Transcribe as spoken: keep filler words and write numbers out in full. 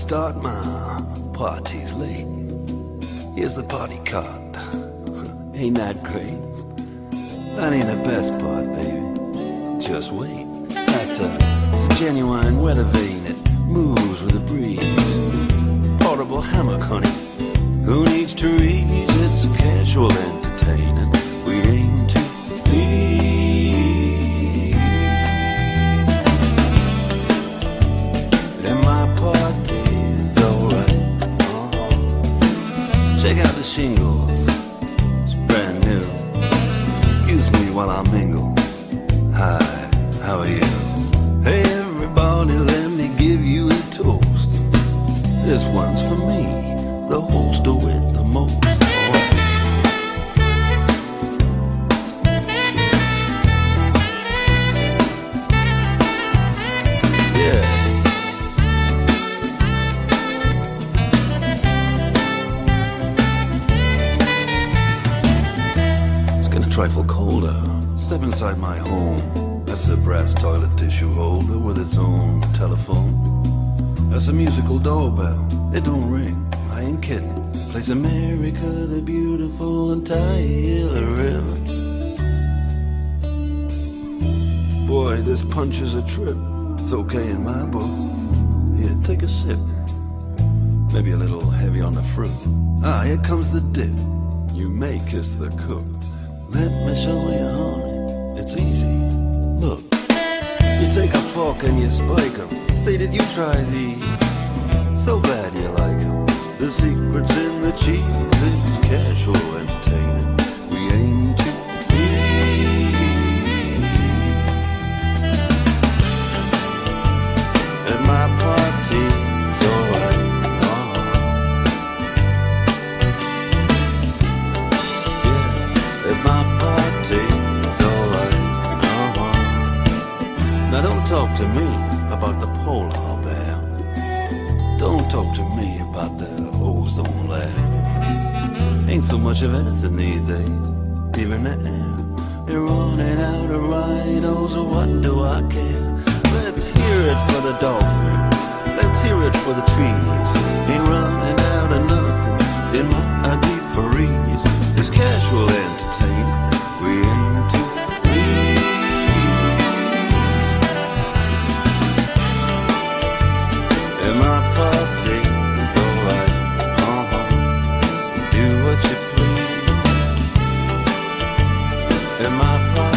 start, my party's late. Here's the party card. Ain't that great? That ain't the best part, baby. Just wait. That's a, it's a genuine weathervane that moves with the breeze. Portable hammock, honey. Who needs trees? It's a casual entertaining we aim to be. And my party's alright. Uh-huh. Check out the shingles. It's brand new. Excuse me while I mingle. Hi, how are you? Hey everybody, let me give you a toast. This one's for me, the host with the most. Yeah. It's getting a trifle colder. Step inside my home. That's a brass toilet tissue holder with its own telephone. That's a musical doorbell. It don't ring. I ain't kidding. Plays America the Beautiful and Tyler River. Boy, this punch is a trip. It's okay in my book. Here, take a sip. Maybe a little heavy on the fruit. Ah, here comes the dip. You may kiss the cook. Let me show you, honey. It's easy. Look. You take a fork and you spike them. Say, did you try these? So glad you like them. The secret's in the cheese. It's casual entertaining we aim to be. And my party's alright. Uh-huh. Yeah, and my party's alright. Uh-huh. Now don't talk to me about the polar bear. Don't talk to me about the ozone layer. Ain't so much of anything these days, even the air. They're running out of rhinos, so what do I care? Let's hear it for the dolphin. Let's hear it for the trees. Ain't running out of nothing in my deep freeze. It's casual entertainment we aim to be. And my party's alright. Uh-huh. Do what you please. And my party